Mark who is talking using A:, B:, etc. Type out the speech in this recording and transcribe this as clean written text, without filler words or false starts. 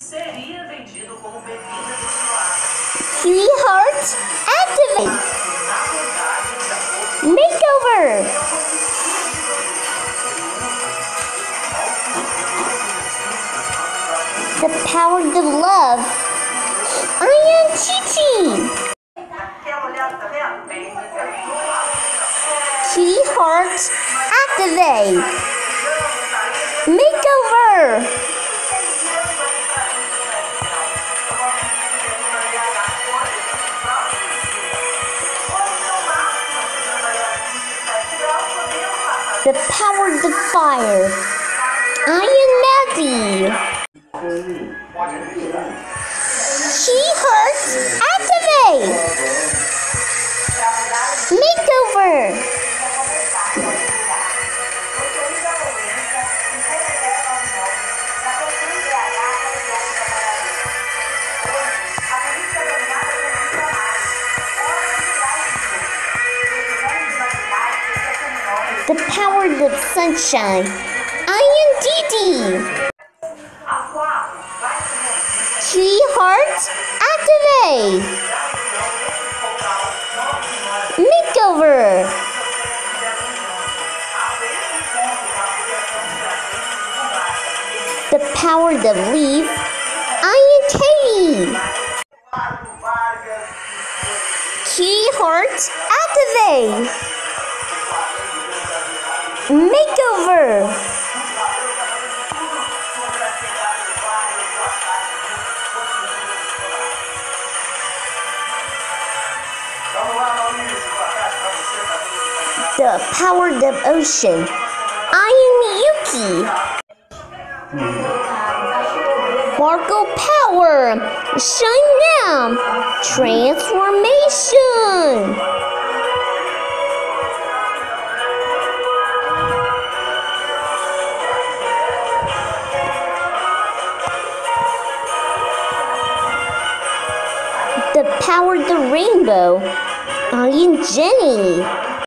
A: seria vendido como bebida destilada.
B: Three hearts, activate.
A: Na verdade, de acordo
B: Makeover. The power of love. I am Chi-Chi.
A: Aquela olhada, tá vendo? Bem,
B: Three hearts, activate. Makeover. The power of the fire. I am Maddie. She hurts. Activate. Makeover. The power of sunshine. I am Didi. Three hearts. Activate. Makeover. The power of leaf. I am Katie. Three hearts. Activate. Makeover. The power of ocean. I am Yuki. Sparkle power. Shine now. Transformation. The power of the rainbow. I am Jenny.